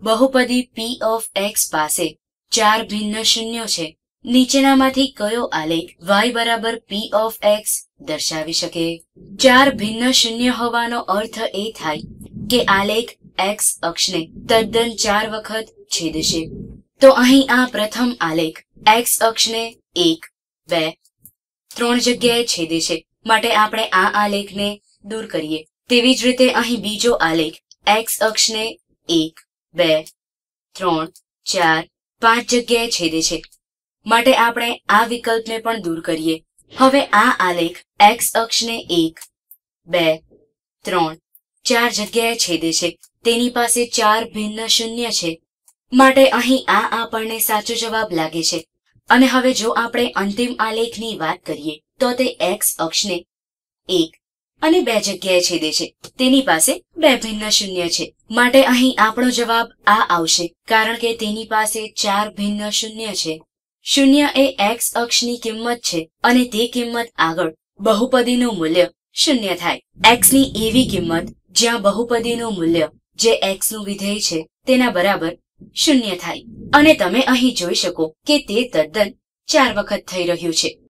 બહુપદી p of x પાસે 4 ભિન્ન શૂન્યો છે. નીચેનામાંથી કયો આલેખ y બરાબર p of x દર્શાવી શકે? 4 ભિન્ન શૂન્ય હોવાનો અર્થ એ થાય કે આલેખ x અક્ષને તદ્દન 4 વખત છેદશે. તો અહીં આ પ્રથમ આલેખ x અક્ષને 1, 2, 3 જગ્યાએ છેદે છે, માટે આપણે આ આલેખને દૂર કરીએ. તેવી જ રીતે અહીં બીજો આલેખ x અક્ષને 1, 2, 3, 4, 5 જગ્યાએ છેદે છે, માટે આપણે આ વિકલ્પને પણ દૂર કરીએ. હવે આ આલેખ x અક્ષને 1, 2, 3, 4 જગ્યાએ છેદે છે, તેની પાસે 4 ભિન્ન શૂન્ય છે, માટે અહીં આ આપણને સાચો જવાબ લાગે છે. અને હવે જો આપણે અંતિમ આલેખની વાત કરીએ તો તે x અક્ષને 1 અને 2 જગ્યાએ છેદે છે, તેની પાસે 2 ભિન્ન શૂન્ય છે, માટે અહીં આપણો જવાબ આ આવશે, કારણ કે તેની પાસે 4 ભિન્ન શૂન્ય છે. શૂન્ય એ x અક્ષની કિંમત છે અને તે કિંમત આગળ બહુપદીનું મૂલ્ય શૂન્ય થાય. x ની એવી કિંમત જ્યાં બહુપદીનું મૂલ્ય જે x નું વિધેય છે તેના બરાબર શૂન્ય થાય. અને તમે અહીં જોઈ શકો કે તે તદ્દન 4 વખત થઈ રહ્યું છે.